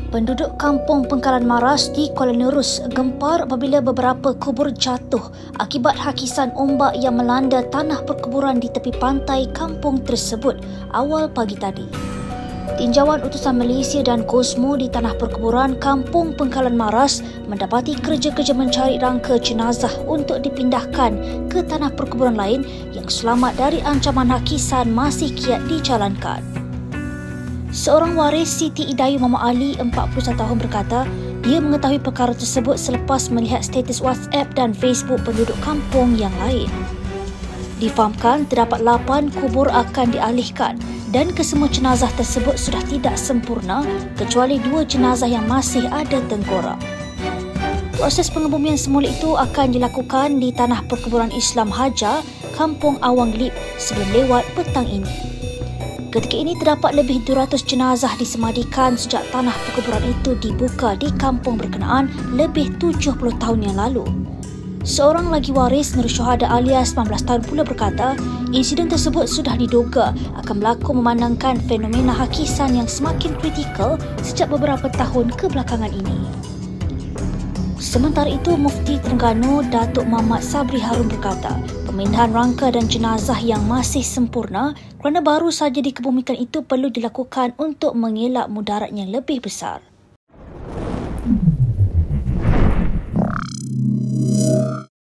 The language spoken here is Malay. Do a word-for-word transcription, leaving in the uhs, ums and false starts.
Penduduk kampung Pengkalan Maras di Kuala Nerus gempar apabila beberapa kubur jatuh akibat hakisan ombak yang melanda tanah perkuburan di tepi pantai kampung tersebut awal pagi tadi. Tinjauan utusan Malaysia dan Kosmo di tanah perkuburan kampung Pengkalan Maras mendapati kerja-kerja mencari rangka jenazah untuk dipindahkan ke tanah perkuburan lain yang selamat dari ancaman hakisan masih kiat dijalankan. Seorang waris Siti Idayu Muhammad Ali, empat puluh satu tahun berkata, dia mengetahui perkara tersebut selepas melihat status WhatsApp dan Facebook penduduk kampung yang lain. Difahamkan terdapat lapan kubur akan dialihkan dan kesemua jenazah tersebut sudah tidak sempurna kecuali dua jenazah yang masih ada tengkorak. Proses pengebumian semula itu akan dilakukan di tanah perkuburan Islam Hajar, Kampung Awang Lip sebelum lewat petang ini. Ketika ini terdapat lebih dua ratus jenazah disemadikan sejak tanah perkuburan itu dibuka di kampung berkenaan lebih tujuh puluh tahun yang lalu. Seorang lagi waris Nur Syuhada alias sembilan belas tahun pula berkata, insiden tersebut sudah diduga akan berlaku memandangkan fenomena hakisan yang semakin kritikal sejak beberapa tahun kebelakangan ini. Sementara itu, Mufti Terengganu Datuk Muhammad Sabri Harun berkata, pemindahan rangka dan jenazah yang masih sempurna kerana baru saja dikebumikan itu perlu dilakukan untuk mengelak mudarat yang lebih besar.